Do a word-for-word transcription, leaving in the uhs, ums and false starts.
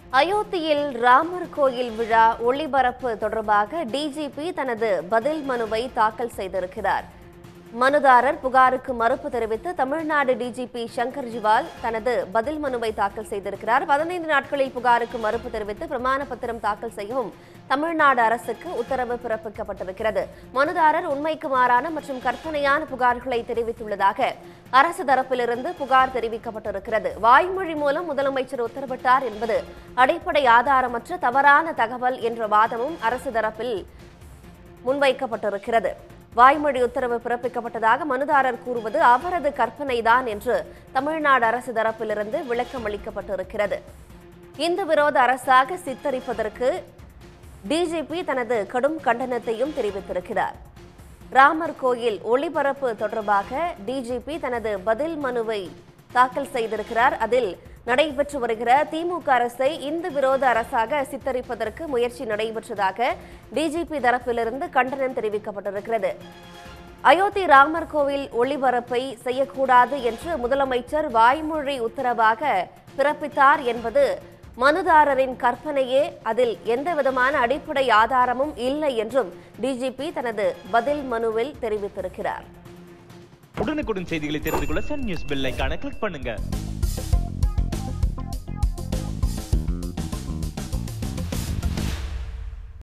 அயோத்தியில் ராமர் கோயில் விழா ஒளிபரப்பு தொடர்பாக டிஜிபி தனது பதில் மனுவை தாக்கல் செய்திருக்கிறார். மனுதாரர் புகாருக்கு மறுப்பு தெரிவித்து தமிழ்நாடு டிஜிபி சங்கர் ஜிவால் தனது பதில் மனுவை தாக்கல் செய்திருக்கிறார். பதினைந்து நாட்களில் புகாருக்கு மறுப்பு தெரிவித்து பிரமாண பத்திரம் தாக்கல் செய்யவும் தமிழ்நாடு அரசுக்கு உத்தரவு பிறப்பிக்கப்பட்டிருக்கிறது. மனுதாரர் உண்மைக்கு மாறான மற்றும் கற்பனையான புகார்களை தெரிவித்துள்ளதாக அரசு தரப்பிலிருந்து புகார் தெரிவிக்கப்பட்டிருக்கிறது. வாய்மொழி மூலம் முதலமைச்சர் உத்தரவிட்டார் என்பது அடிப்படை ஆதாரமற்ற தவறான தகவல் என்ற வாதமும் அரசு தரப்பில் முன்வைக்கப்பட்டிருக்கிறது. வாய்மொழி உத்தரவு பிறப்பிக்கப்பட்டதாக மனுதாரர் கூறுவது அவரது கற்பனைதான் என்று தமிழ்நாடு அரசு தரப்பிலிருந்து விளக்கம் அளிக்கப்பட்டிருக்கிறது. இந்து விரோத அரசாக சித்தரிப்பதற்கு டிஜிபி தனது கடும் கண்டனத்தையும் தெரிவித்திருக்கிறார். ராமர் கோயில் ஒளிபரப்பு தொடர்பாக டிஜிபி தனது பதில் மனுவை தாக்கல் செய்திருக்கிறார். அதில் நடைபெற்று வருகிற திமுக அரசை இந்து விரோத அரசாக சித்தரிப்பதற்கு முயற்சி நடைபெற்றதாக டிஜிபி தரப்பிலிருந்து கண்டனம் தெரிவிக்கப்பட்டிருக்கிறது. அயோத்தி ராமர் கோவில் ஒளிபரப்பை செய்யக்கூடாது என்று முதலமைச்சர் வாய்மொழி உத்தரவாக பிறப்பித்தார் என்பது மனுதாரரின் கற்பனையே, அதில் எந்தவிதமான அடிப்படை ஆதாரமும் இல்லை என்றும் டிஜிபி தனது பதில் மனுவில் தெரிவித்திருக்கிறார். உடனுக்குடன் செய்திகளை தெரிந்து கொள்ள சன் நியூஸ் பெல் ஐகானை கிளிக் பண்ணுங்க.